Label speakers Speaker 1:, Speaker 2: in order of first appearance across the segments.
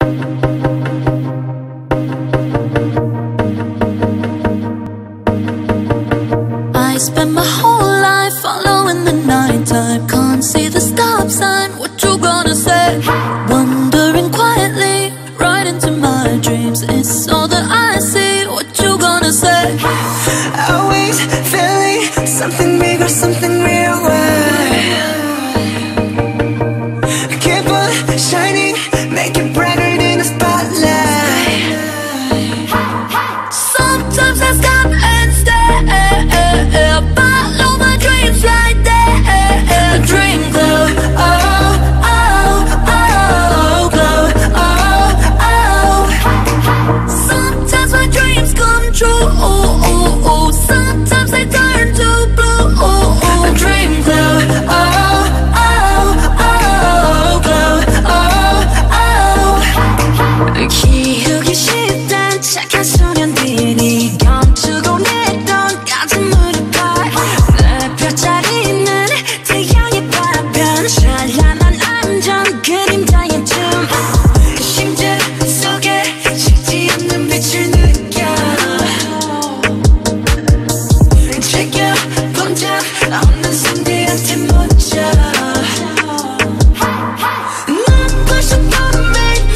Speaker 1: I spend my whole life following the nighttime. Can't see the stop sign, what you gonna say? Wandering quietly, right into my dreams. It's all that I see, what you gonna say?
Speaker 2: Always feeling something bigger, something real. Keep on shining, make it brighter than a spotlight.
Speaker 1: Sometimes I stop and stare, follow my dreams right there. Dream glow, oh, oh, oh, glow, oh, oh. Sometimes my dreams come true, sometimes they turn to blue. Dream glow, oh, oh, oh, glow, oh, oh.
Speaker 3: 키우기 쉽단 착한 소년들이 감추고 내던 가슴으로 봐. 내 펼쳐지는 태양의 파편, 찬란한 안전 그림자의 춤. 심장 속에 식지 않는 빛을 느껴. 지켜본 적 없는 손들한테 묻혀. 눈부신 봄을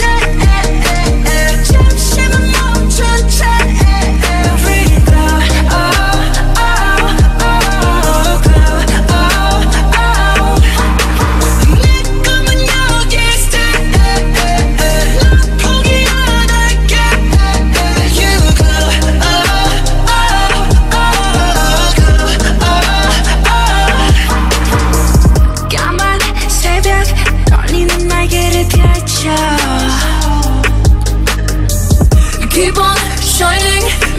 Speaker 3: 잠시만 멈춘 채. Really glow, oh, oh, oh, glow, oh, oh. 내 꿈은 여기 stay. 난 포기 안 할게. You glow, oh, oh, oh, glow, oh, oh. 까만 새벽 떨리는 날개를 펼쳐.
Speaker 1: Keep on shining.